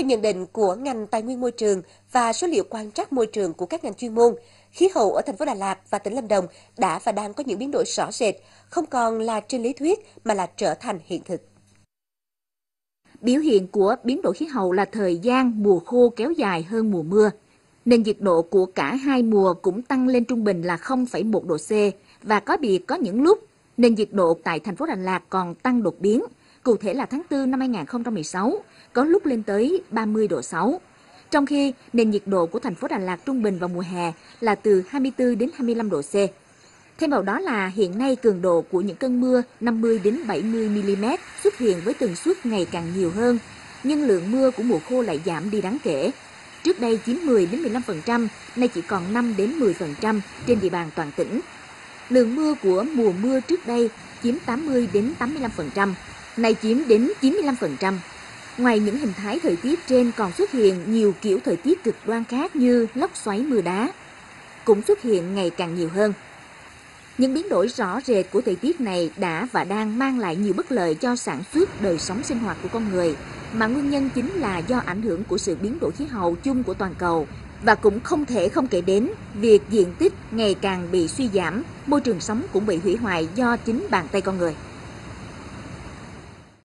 Theo nhận định của ngành tài nguyên môi trường và số liệu quan trắc môi trường của các ngành chuyên môn, khí hậu ở thành phố Đà Lạt và tỉnh Lâm Đồng đã và đang có những biến đổi rõ rệt, không còn là trên lý thuyết mà là trở thành hiện thực. Biểu hiện của biến đổi khí hậu là thời gian mùa khô kéo dài hơn mùa mưa. Nên nhiệt độ của cả hai mùa cũng tăng lên trung bình là 0,1 độ C và có những lúc nền nhiệt độ tại thành phố Đà Lạt còn tăng đột biến. Cụ thể là tháng 4 năm 2016, có lúc lên tới 30 độ 6. Trong khi nền nhiệt độ của thành phố Đà Lạt trung bình vào mùa hè là từ 24 đến 25 độ C. Thêm vào đó là hiện nay cường độ của những cơn mưa 50 đến 70 mm xuất hiện với tần suất ngày càng nhiều hơn, nhưng lượng mưa của mùa khô lại giảm đi đáng kể. Trước đây chiếm 10 đến 15%, nay chỉ còn 5 đến 10% trên địa bàn toàn tỉnh. Lượng mưa của mùa mưa trước đây chiếm 80 đến 85%, nay chiếm đến 95%. Ngoài những hình thái thời tiết trên còn xuất hiện nhiều kiểu thời tiết cực đoan khác như lốc xoáy mưa đá, cũng xuất hiện ngày càng nhiều hơn. Những biến đổi rõ rệt của thời tiết này đã và đang mang lại nhiều bất lợi cho sản xuất, đời sống sinh hoạt của con người, mà nguyên nhân chính là do ảnh hưởng của sự biến đổi khí hậu chung của toàn cầu. Và cũng không thể không kể đến việc diện tích ngày càng bị suy giảm, môi trường sống cũng bị hủy hoại do chính bàn tay con người.